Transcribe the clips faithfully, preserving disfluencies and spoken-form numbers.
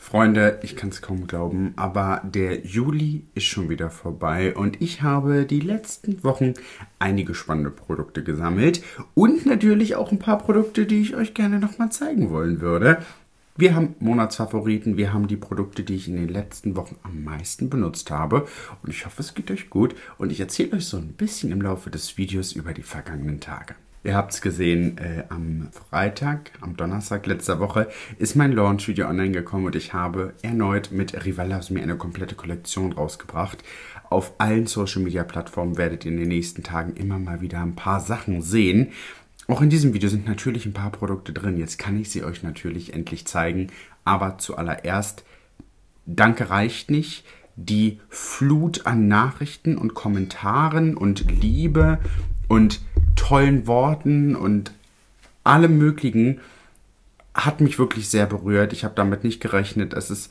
Freunde, ich kann es kaum glauben, aber der Juli ist schon wieder vorbei und ich habe die letzten Wochen einige spannende Produkte gesammelt und natürlich auch ein paar Produkte, die ich euch gerne nochmal zeigen wollen würde. Wir haben Monatsfavoriten, wir haben die Produkte, die ich in den letzten Wochen am meisten benutzt habe und ich hoffe, es geht euch gut und ich erzähle euch so ein bisschen im Laufe des Videos über die vergangenen Tage. Ihr habt es gesehen, äh, am Freitag, am Donnerstag letzter Woche ist mein Launch-Video online gekommen und ich habe erneut mit Rivella mir eine komplette Kollektion rausgebracht. Auf allen Social-Media-Plattformen werdet ihr in den nächsten Tagen immer mal wieder ein paar Sachen sehen. Auch in diesem Video sind natürlich ein paar Produkte drin. Jetzt kann ich sie euch natürlich endlich zeigen, aber zuallererst, danke reicht nicht. Die Flut an Nachrichten und Kommentaren und Liebe und tollen Worten und allem Möglichen hat mich wirklich sehr berührt. Ich habe damit nicht gerechnet. Es ist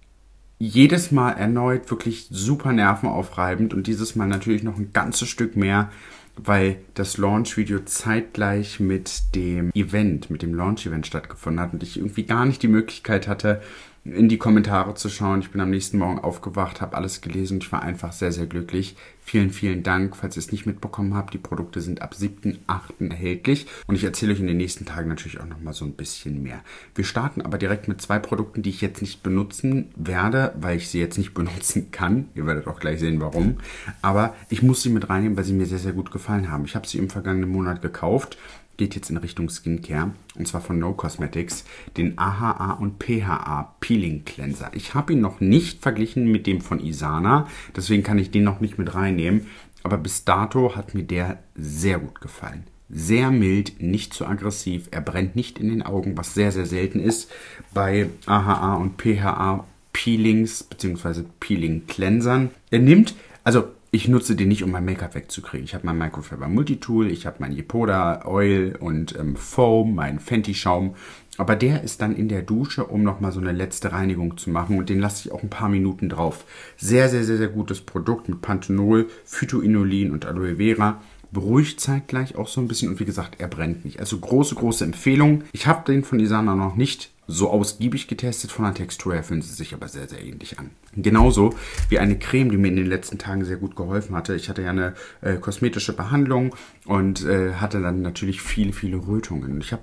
jedes Mal erneut wirklich super nervenaufreibend und dieses Mal natürlich noch ein ganzes Stück mehr, weil das Launch-Video zeitgleich mit dem Event, mit dem Launch-Event stattgefunden hat und ich irgendwie gar nicht die Möglichkeit hatte, in die Kommentare zu schauen. Ich bin am nächsten Morgen aufgewacht, habe alles gelesen und ich war einfach sehr, sehr glücklich. Vielen, vielen Dank, falls ihr es nicht mitbekommen habt. Die Produkte sind ab siebten achten erhältlich und ich erzähle euch in den nächsten Tagen natürlich auch nochmal so ein bisschen mehr. Wir starten aber direkt mit zwei Produkten, die ich jetzt nicht benutzen werde, weil ich sie jetzt nicht benutzen kann. Ihr werdet auch gleich sehen, warum. Aber ich muss sie mit reinnehmen, weil sie mir sehr, sehr gut gefallen haben. Ich habe sie im vergangenen Monat gekauft. Geht jetzt in Richtung Skincare und zwar von No Cosmetics, den A H A und P H A Peeling Cleanser. Ich habe ihn noch nicht verglichen mit dem von Isana, deswegen kann ich den noch nicht mit reinnehmen, aber bis dato hat mir der sehr gut gefallen. Sehr mild, nicht zu aggressiv, er brennt nicht in den Augen, was sehr, sehr selten ist bei A H A und P H A Peelings bzw. Peeling Cleansern. Er nimmt, also ich nutze den nicht, um mein Make-up wegzukriegen. Ich habe mein Microfiber Multitool, ich habe mein Yepoda Oil und ähm, Foam, mein Fenty Schaum. Aber der ist dann in der Dusche, um nochmal so eine letzte Reinigung zu machen. Und den lasse ich auch ein paar Minuten drauf. Sehr, sehr, sehr, sehr gutes Produkt mit Panthenol, Phytoinulin und Aloe Vera. Beruhigt zeitgleich auch so ein bisschen und wie gesagt, er brennt nicht. Also große, große Empfehlung. Ich habe den von Isana noch nicht so ausgiebig getestet. Von der Textur her fühlen sie sich aber sehr, sehr ähnlich an. Genauso wie eine Creme, die mir in den letzten Tagen sehr gut geholfen hatte. Ich hatte ja eine äh, kosmetische Behandlung und äh, hatte dann natürlich viele, viele Rötungen. Ich habe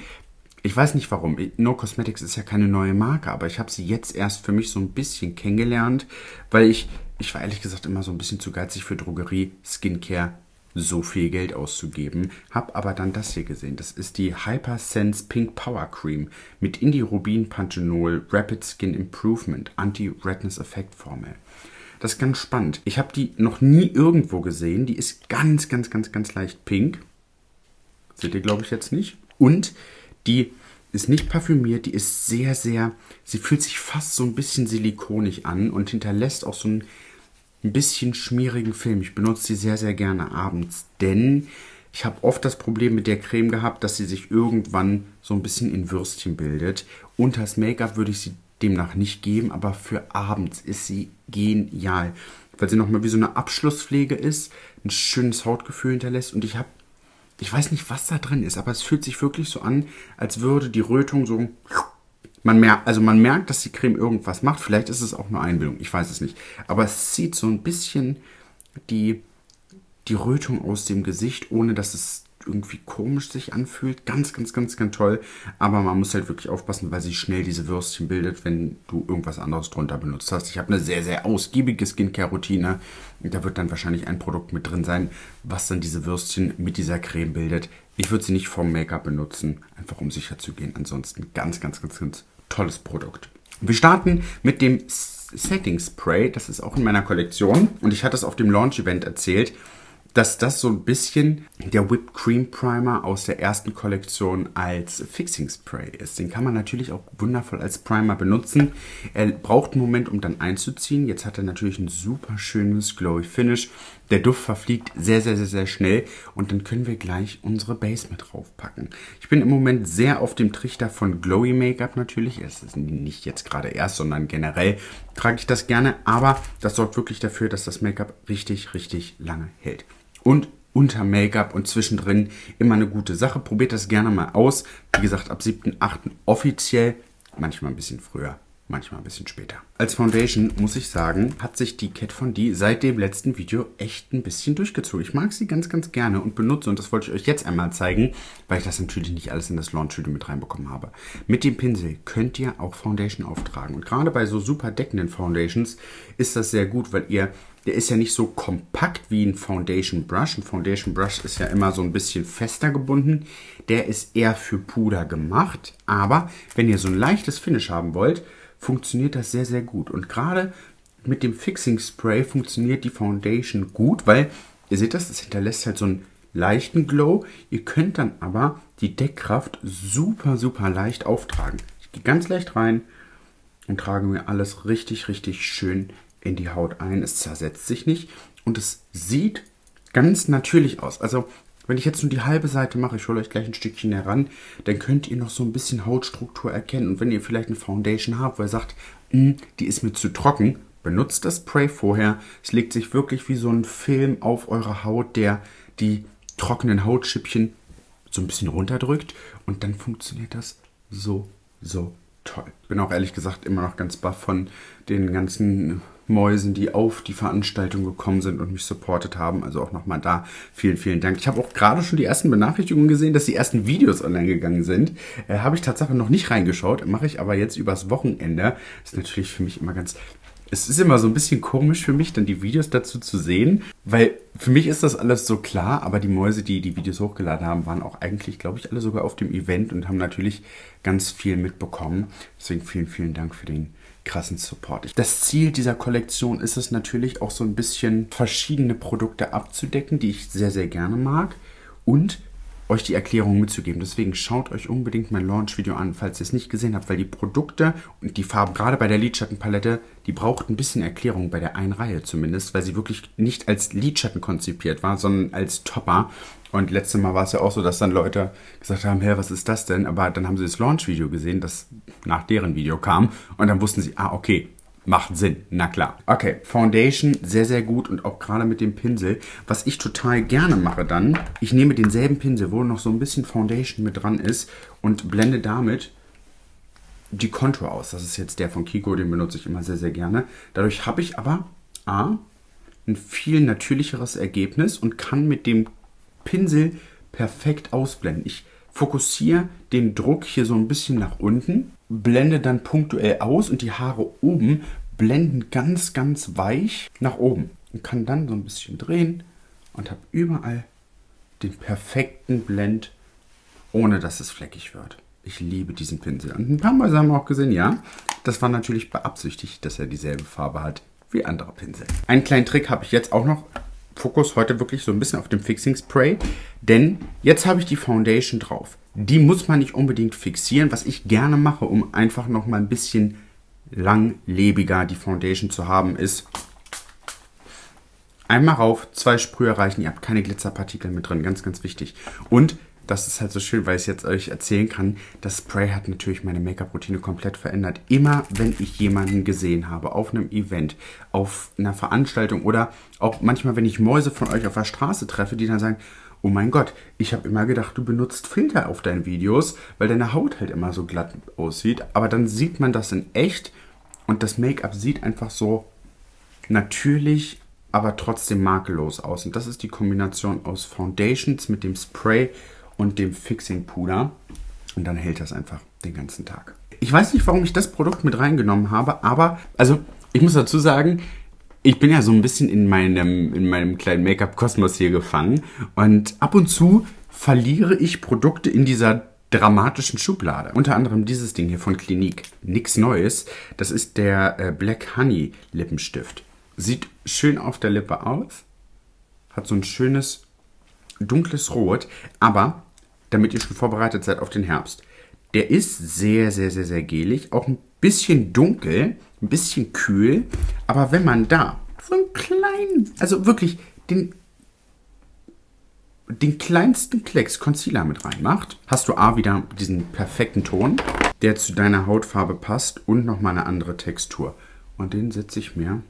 Ich weiß nicht warum. No Cosmetics ist ja keine neue Marke, aber ich habe sie jetzt erst für mich so ein bisschen kennengelernt, weil ich, ich war ehrlich gesagt immer so ein bisschen zu geizig für Drogerie, Skincare, so viel Geld auszugeben. Hab aber dann das hier gesehen. Das ist die Hypersense Pink Power Cream mit Indirubin, Panthenol, Rapid Skin Improvement, Anti-Redness Effect Formel. Das ist ganz spannend. Ich habe die noch nie irgendwo gesehen. Die ist ganz, ganz, ganz, ganz leicht pink. Seht ihr, glaube ich, jetzt nicht. Und die ist nicht parfümiert. Die ist sehr, sehr... Sie fühlt sich fast so ein bisschen silikonig an und hinterlässt auch so ein ein bisschen schmierigen Film. Ich benutze sie sehr, sehr gerne abends, denn ich habe oft das Problem mit der Creme gehabt, dass sie sich irgendwann so ein bisschen in Würstchen bildet. Unter das Make-up würde ich sie demnach nicht geben, aber für abends ist sie genial, weil sie nochmal wie so eine Abschlusspflege ist, ein schönes Hautgefühl hinterlässt und ich habe, ich weiß nicht, was da drin ist, aber es fühlt sich wirklich so an, als würde die Rötung so... Man merkt, also man merkt, dass die Creme irgendwas macht. Vielleicht ist es auch nur Einbildung, ich weiß es nicht. Aber es zieht so ein bisschen die, die Rötung aus dem Gesicht, ohne dass es irgendwie komisch sich anfühlt. Ganz, ganz, ganz, ganz toll. Aber man muss halt wirklich aufpassen, weil sie schnell diese Würstchen bildet, wenn du irgendwas anderes drunter benutzt hast. Ich habe eine sehr, sehr ausgiebige Skincare-Routine. Da wird dann wahrscheinlich ein Produkt mit drin sein, was dann diese Würstchen mit dieser Creme bildet. Ich würde sie nicht vom Make-up benutzen, einfach um sicher zu gehen. Ansonsten ganz, ganz, ganz, ganz tolles Produkt. Wir starten mit dem Setting Spray. Das ist auch in meiner Kollektion. Und ich hatte es auf dem Launch-Event erzählt, dass das so ein bisschen der Whipped Cream Primer aus der ersten Kollektion als Fixing Spray ist. Den kann man natürlich auch wundervoll als Primer benutzen. Er braucht einen Moment, um dann einzuziehen. Jetzt hat er natürlich ein super schönes Glowy Finish. Der Duft verfliegt sehr, sehr, sehr, sehr schnell und dann können wir gleich unsere Base mit draufpacken. Ich bin im Moment sehr auf dem Trichter von Glowy Make-up natürlich. Es ist nicht jetzt gerade erst, sondern generell trage ich das gerne, aber das sorgt wirklich dafür, dass das Make-up richtig, richtig lange hält. Und unter Make-up und zwischendrin immer eine gute Sache. Probiert das gerne mal aus. Wie gesagt, ab siebten achten offiziell, manchmal ein bisschen früher. manchmal ein bisschen später. Als Foundation muss ich sagen, hat sich die Kat Von D seit dem letzten Video echt ein bisschen durchgezogen. Ich mag sie ganz, ganz gerne und benutze, und das wollte ich euch jetzt einmal zeigen, weil ich das natürlich nicht alles in das Launch-Video mit reinbekommen habe. Mit dem Pinsel könnt ihr auch Foundation auftragen. Und gerade bei so super deckenden Foundations ist das sehr gut, weil ihr, der ist ja nicht so kompakt wie ein Foundation Brush. Ein Foundation Brush ist ja immer so ein bisschen fester gebunden. Der ist eher für Puder gemacht. Aber wenn ihr so ein leichtes Finish haben wollt, funktioniert das sehr, sehr gut. Und gerade mit dem Fixing Spray funktioniert die Foundation gut, weil ihr seht das, das hinterlässt halt so einen leichten Glow. Ihr könnt dann aber die Deckkraft super, super leicht auftragen. Ich gehe ganz leicht rein und trage mir alles richtig, richtig schön in die Haut ein. Es zersetzt sich nicht und es sieht ganz natürlich aus. Also wenn ich jetzt nur die halbe Seite mache, ich hole euch gleich ein Stückchen heran, dann könnt ihr noch so ein bisschen Hautstruktur erkennen. Und wenn ihr vielleicht eine Foundation habt, wo ihr sagt, die ist mir zu trocken, benutzt das Spray vorher. Es legt sich wirklich wie so ein Film auf eure Haut, der die trockenen Hautschüppchen so ein bisschen runterdrückt. Und dann funktioniert das so, so toll. Ich bin auch ehrlich gesagt immer noch ganz baff von den ganzen Mäusen, die auf die Veranstaltung gekommen sind und mich supportet haben. Also auch nochmal da vielen, vielen Dank. Ich habe auch gerade schon die ersten Benachrichtigungen gesehen, dass die ersten Videos online gegangen sind. Äh, habe ich tatsächlich noch nicht reingeschaut, mache ich aber jetzt übers Wochenende. Ist natürlich für mich immer ganz... Es ist immer so ein bisschen komisch für mich, dann die Videos dazu zu sehen, weil für mich ist das alles so klar, aber die Mäuse, die die Videos hochgeladen haben, waren auch eigentlich, glaube ich, alle sogar auf dem Event und haben natürlich ganz viel mitbekommen. Deswegen vielen, vielen Dank für den krassen Support. Das Ziel dieser Kollektion ist es natürlich auch so ein bisschen verschiedene Produkte abzudecken, die ich sehr, sehr gerne mag und euch die Erklärung mitzugeben. Deswegen schaut euch unbedingt mein Launch-Video an, falls ihr es nicht gesehen habt, weil die Produkte und die Farben, gerade bei der Lidschattenpalette, die braucht ein bisschen Erklärung, bei der einen Reihe zumindest, weil sie wirklich nicht als Lidschatten konzipiert war, sondern als Topper. Und letztes Mal war es ja auch so, dass dann Leute gesagt haben, hey, was ist das denn? Aber dann haben sie das Launch-Video gesehen, das nach deren Video kam und dann wussten sie, ah, okay, macht Sinn, na klar. Okay, Foundation, sehr, sehr gut und auch gerade mit dem Pinsel. Was ich total gerne mache dann, ich nehme denselben Pinsel, wo noch so ein bisschen Foundation mit dran ist und blende damit die Kontur aus. Das ist jetzt der von Kiko, den benutze ich immer sehr, sehr gerne. Dadurch habe ich aber A, ein viel natürlicheres Ergebnis und kann mit dem Pinsel perfekt ausblenden. Ich fokussiere den Druck hier so ein bisschen nach unten, blende dann punktuell aus und die Haare oben blenden ganz, ganz weich nach oben. Und kann dann so ein bisschen drehen und habe überall den perfekten Blend, ohne dass es fleckig wird. Ich liebe diesen Pinsel. Und ein paar Mal haben wir auch gesehen, ja, das war natürlich beabsichtigt, dass er dieselbe Farbe hat wie andere Pinsel. Einen kleinen Trick habe ich jetzt auch noch. Fokus heute wirklich so ein bisschen auf dem Fixing Spray, denn jetzt habe ich die Foundation drauf. Die muss man nicht unbedingt fixieren, was ich gerne mache, um einfach noch mal ein bisschen langlebiger die Foundation zu haben, ist einmal rauf, zwei Sprühe reichen, ihr habt keine Glitzerpartikel mit drin, ganz, ganz wichtig. Und das ist halt so schön, weil ich es jetzt euch erzählen kann, das Spray hat natürlich meine Make-up-Routine komplett verändert. Immer wenn ich jemanden gesehen habe, auf einem Event, auf einer Veranstaltung oder auch manchmal, wenn ich Mäuse von euch auf der Straße treffe, die dann sagen, oh mein Gott, ich habe immer gedacht, du benutzt Filter auf deinen Videos, weil deine Haut halt immer so glatt aussieht. Aber dann sieht man das in echt und das Make-up sieht einfach so natürlich, aber trotzdem makellos aus. Und das ist die Kombination aus Foundations mit dem Spray und dem Fixing Puder. Und dann hält das einfach den ganzen Tag. Ich weiß nicht, warum ich das Produkt mit reingenommen habe, aber, also, ich muss dazu sagen, ich bin ja so ein bisschen in meinem, in meinem kleinen Make-up-Kosmos hier gefangen. Und ab und zu verliere ich Produkte in dieser dramatischen Schublade. Unter anderem dieses Ding hier von Clinique. Nix Neues. Das ist der äh, Black Honey Lippenstift. Sieht schön auf der Lippe aus. Hat so ein schönes dunkles Rot. Aber, damit ihr schon vorbereitet seid auf den Herbst. Der ist sehr, sehr, sehr, sehr gelig. Auch ein bisschen dunkel. Ein bisschen kühl. Aber wenn man da so einen kleinen, also wirklich den, den kleinsten Klecks Concealer mit reinmacht, hast du A, wieder diesen perfekten Ton, der zu deiner Hautfarbe passt und nochmal eine andere Textur. Und den setze ich mir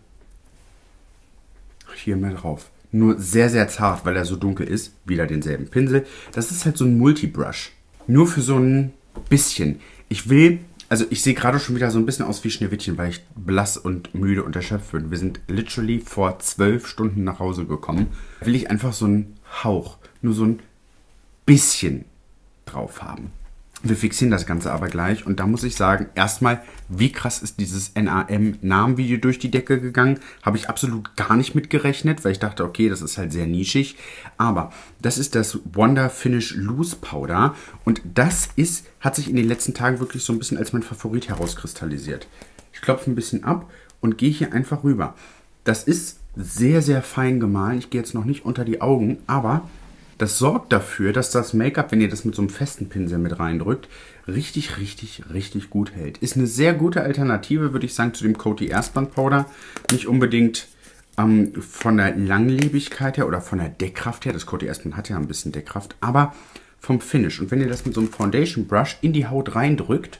hier mal drauf. Nur sehr, sehr zart, weil er so dunkel ist. Wieder denselben Pinsel. Das ist halt so ein Multibrush. Nur für so ein bisschen. Ich will Also ich sehe gerade schon wieder so ein bisschen aus wie Schneewittchen, weil ich blass und müde und erschöpft bin. Wir sind literally vor zwölf Stunden nach Hause gekommen. Da will ich einfach so einen Hauch, nur so ein bisschen drauf haben. Wir fixieren das Ganze aber gleich und da muss ich sagen, erstmal, wie krass ist dieses N A M-Namenvideo durch die Decke gegangen? Habe ich absolut gar nicht mit gerechnet, weil ich dachte, okay, das ist halt sehr nischig. Aber das ist das Wonder Finish Loose Powder und das ist, hat sich in den letzten Tagen wirklich so ein bisschen als mein Favorit herauskristallisiert. Ich klopfe ein bisschen ab und gehe hier einfach rüber. Das ist sehr, sehr fein gemahlen. Ich gehe jetzt noch nicht unter die Augen, aber das sorgt dafür, dass das Make-up, wenn ihr das mit so einem festen Pinsel mit reindrückt, richtig, richtig, richtig gut hält. Ist eine sehr gute Alternative, würde ich sagen, zu dem Coty Airspun Powder. Nicht unbedingt ähm, von der Langlebigkeit her oder von der Deckkraft her. Das Coty Airspun hat ja ein bisschen Deckkraft, aber vom Finish. Und wenn ihr das mit so einem Foundation Brush in die Haut reindrückt,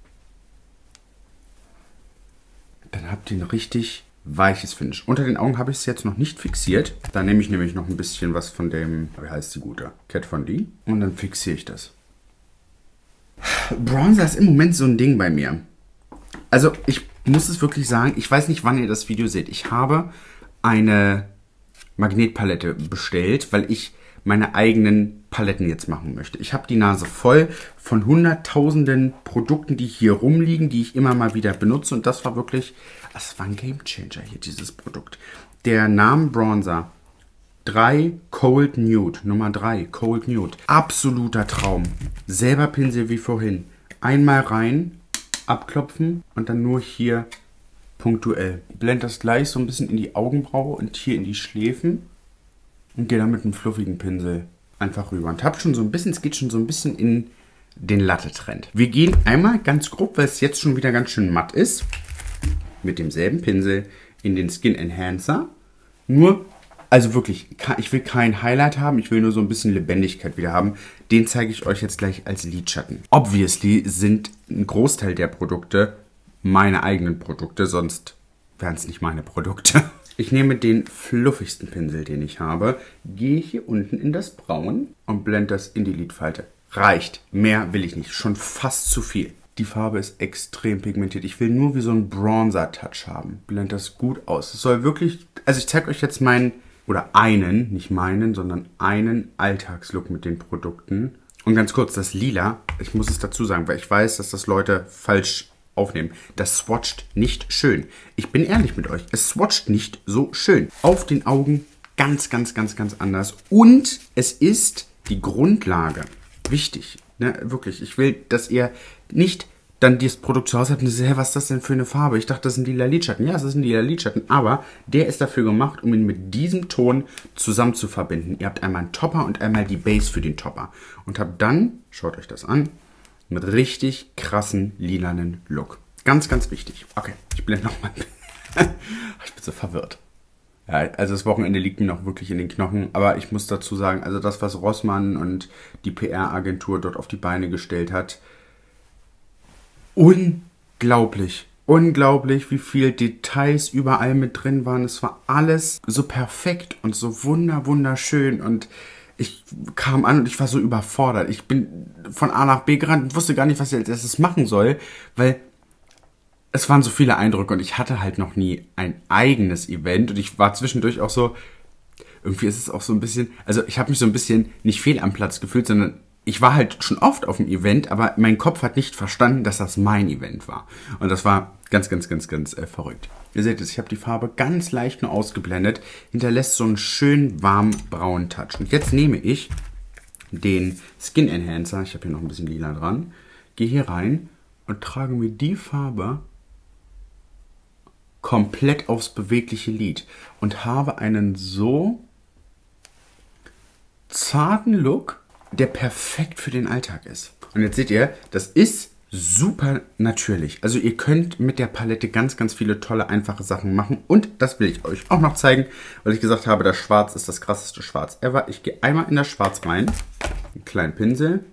dann habt ihr ein richtig weiches Finish. Unter den Augen habe ich es jetzt noch nicht fixiert. Da nehme ich nämlich noch ein bisschen was von dem, wie heißt die gute? Kat Von D. Und dann fixiere ich das. Bronzer ist im Moment so ein Ding bei mir. Also ich muss es wirklich sagen, ich weiß nicht, wann ihr das Video seht. Ich habe eine Magnetpalette bestellt, weil ich meine eigenen Paletten jetzt machen möchte. Ich habe die Nase voll von hunderttausenden Produkten, die hier rumliegen, die ich immer mal wieder benutze. Und das war wirklich, das war ein Gamechanger hier, dieses Produkt. Der Name Bronzer drei Cold Nude, Nummer drei Cold Nude. Absoluter Traum. Selber Pinsel wie vorhin. Einmal rein, abklopfen und dann nur hier punktuell. Blende das gleich so ein bisschen in die Augenbraue und hier in die Schläfen. Und gehe dann mit einem fluffigen Pinsel einfach rüber. Und habe schon so ein bisschen, es geht schon so ein bisschen in den Latte-Trend. Wir gehen einmal ganz grob, weil es jetzt schon wieder ganz schön matt ist, mit demselben Pinsel in den Skin Enhancer. Nur, also wirklich, ich will kein Highlight haben, ich will nur so ein bisschen Lebendigkeit wieder haben. Den zeige ich euch jetzt gleich als Lidschatten. Obviously sind ein Großteil der Produkte meine eigenen Produkte, sonst wären es nicht meine Produkte. Ich nehme den fluffigsten Pinsel, den ich habe, gehe hier unten in das Braun und blende das in die Lidfalte. Reicht. Mehr will ich nicht. Schon fast zu viel. Die Farbe ist extrem pigmentiert. Ich will nur wie so einen Bronzer-Touch haben. Blende das gut aus. Es soll wirklich, also ich zeige euch jetzt meinen, oder einen, nicht meinen, sondern einen Alltagslook mit den Produkten. Und ganz kurz, das Lila, ich muss es dazu sagen, weil ich weiß, dass das Leute falsch aufnehmen. Das swatcht nicht schön. Ich bin ehrlich mit euch, es swatcht nicht so schön. Auf den Augen ganz, ganz, ganz, ganz anders. Und es ist die Grundlage. Wichtig, ne? Wirklich. Ich will, dass ihr nicht dann dieses Produkt zu Hause habt und sagt, hä, was ist das denn für eine Farbe? Ich dachte, das sind lila Lidschatten. Ja, es ist ein lila Lidschatten, aber der ist dafür gemacht, um ihn mit diesem Ton zusammen zu verbinden. Ihr habt einmal einen Topper und einmal die Base für den Topper. Und habt dann, schaut euch das an, mit richtig krassen lilanen Look. Ganz, ganz wichtig. Okay, ich blende nochmal. Ich bin so verwirrt. Ja, also das Wochenende liegt mir noch wirklich in den Knochen. Aber ich muss dazu sagen, also das, was Rossmann und die P R-Agentur dort auf die Beine gestellt hat, unglaublich. Unglaublich, wie viel Details überall mit drin waren. Es war alles so perfekt und so wunder, wunderschön. Und ich kam an und ich war so überfordert. Ich bin von A nach B gerannt und wusste gar nicht, was ich als erstes machen soll, weil es waren so viele Eindrücke und ich hatte halt noch nie ein eigenes Event und ich war zwischendurch auch so, irgendwie ist es auch so ein bisschen, also ich habe mich so ein bisschen nicht fehl am Platz gefühlt, sondern ich war halt schon oft auf dem Event, aber mein Kopf hat nicht verstanden, dass das mein Event war. Und das war ganz, ganz, ganz, ganz äh, verrückt. Ihr seht es, ich habe die Farbe ganz leicht nur ausgeblendet, hinterlässt so einen schönen warmen braunen Touch. Und jetzt nehme ich den Skin Enhancer, ich habe hier noch ein bisschen lila dran, gehe hier rein und trage mir die Farbe komplett aufs bewegliche Lid und habe einen so zarten Look, der perfekt für den Alltag ist. Und jetzt seht ihr, das ist super natürlich. Also ihr könnt mit der Palette ganz, ganz viele tolle, einfache Sachen machen. Und das will ich euch auch noch zeigen, weil ich gesagt habe, das Schwarz ist das krasseste Schwarz ever. Ich gehe einmal in das Schwarz rein, einen kleinen Pinsel,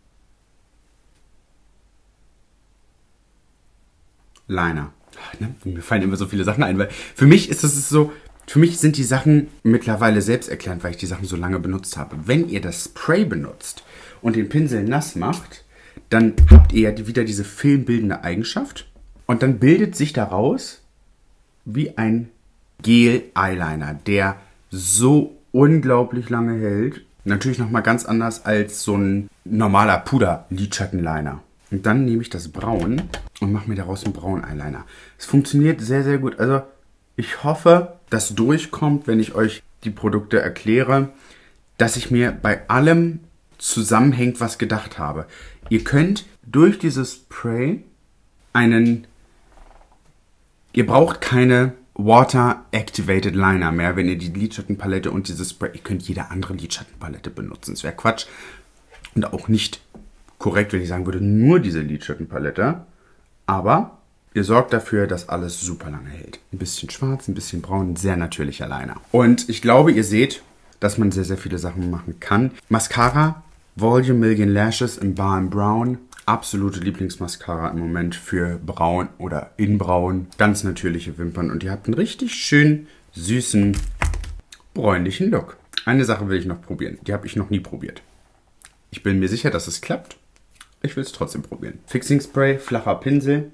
Liner. Ne? Mir fallen immer so viele Sachen ein, weil für mich ist das so, für mich sind die Sachen mittlerweile selbsterklärend, weil ich die Sachen so lange benutzt habe. Wenn ihr das Spray benutzt und den Pinsel nass macht, dann habt ihr ja wieder diese filmbildende Eigenschaft. Und dann bildet sich daraus wie ein Gel-Eyeliner, der so unglaublich lange hält. Natürlich nochmal ganz anders als so ein normaler Puder-Lidschattenliner. Und dann nehme ich das Braun und mache mir daraus einen Braun-Eyeliner. Es funktioniert sehr, sehr gut. Also ich hoffe, dass durchkommt, wenn ich euch die Produkte erkläre, dass ich mir bei allem zusammenhängt, was gedacht habe. Ihr könnt durch dieses Spray einen... Ihr braucht keine Water Activated Liner mehr, wenn ihr die Lidschattenpalette und dieses Spray... Ihr könnt jede andere Lidschattenpalette benutzen. Es wäre Quatsch und auch nicht korrekt, wenn ich sagen würde, nur diese Lidschattenpalette. Aber ihr sorgt dafür, dass alles super lange hält. Ein bisschen schwarz, ein bisschen braun, ein sehr natürlicher Liner. Und ich glaube, ihr seht, dass man sehr, sehr viele Sachen machen kann. Mascara, Volume Million Lashes in Bar and Brown. Absolute Lieblingsmascara im Moment für braun oder in braun. Ganz natürliche Wimpern. Und ihr habt einen richtig schönen, süßen, bräunlichen Look. Eine Sache will ich noch probieren. Die habe ich noch nie probiert. Ich bin mir sicher, dass es klappt. Ich will es trotzdem probieren. Fixing Spray, flacher Pinsel.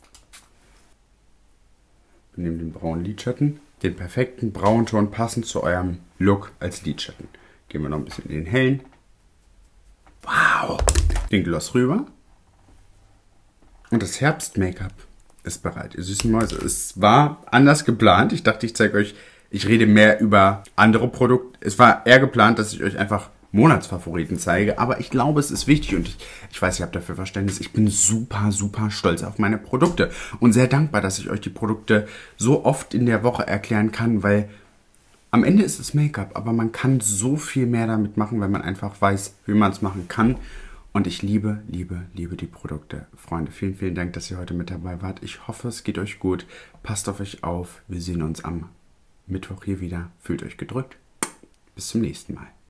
Wir nehmen den braunen Lidschatten. Den perfekten Braunton passend zu eurem Look als Lidschatten. Gehen wir noch ein bisschen in den hellen. Wow! Den Gloss rüber. Und das Herbst-Make-up ist bereit. Ihr süßen Mäuse. Es war anders geplant. Ich dachte, ich zeige euch, ich rede mehr über andere Produkte. Es war eher geplant, dass ich euch einfach Monatsfavoriten zeige, aber ich glaube, es ist wichtig und ich, ich weiß, ihr habt dafür Verständnis. Ich bin super, super stolz auf meine Produkte und sehr dankbar, dass ich euch die Produkte so oft in der Woche erklären kann, weil am Ende ist es Make-up, aber man kann so viel mehr damit machen, wenn man einfach weiß, wie man es machen kann. Und ich liebe, liebe, liebe die Produkte. Freunde, vielen, vielen Dank, dass ihr heute mit dabei wart. Ich hoffe, es geht euch gut. Passt auf euch auf. Wir sehen uns am Mittwoch hier wieder. Fühlt euch gedrückt. Bis zum nächsten Mal.